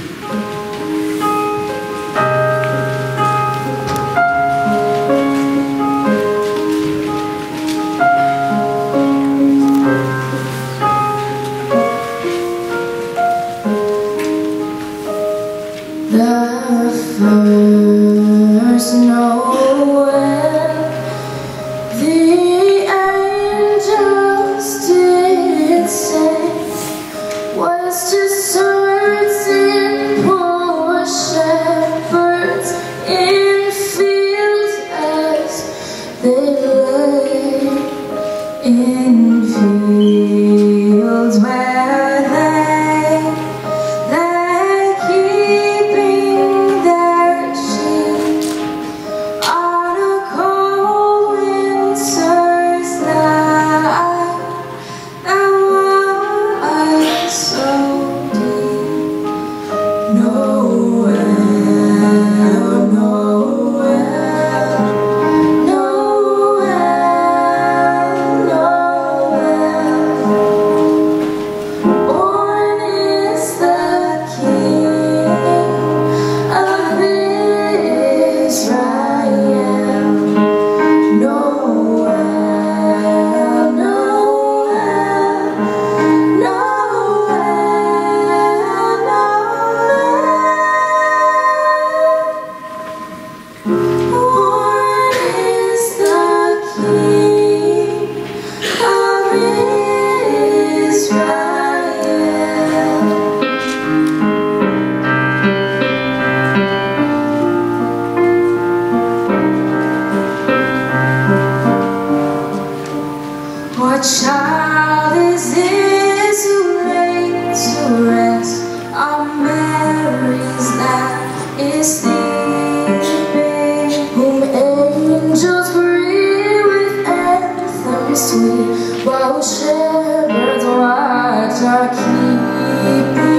The first Noel, the angels did say, was to certain poor shepherds in fields as they lay, in fields where they keeping their sheep on a cold winter's night that was so deep. Noel, Noel, Noel, Noel. Born is the King of Israel. Noel, Noel, Noel, Noel. Born is the King of Israel. What child is this who laid to rest on Mary's lap is sleeping, whom angels greet with anthems sweet, while shepherds watch are keeping?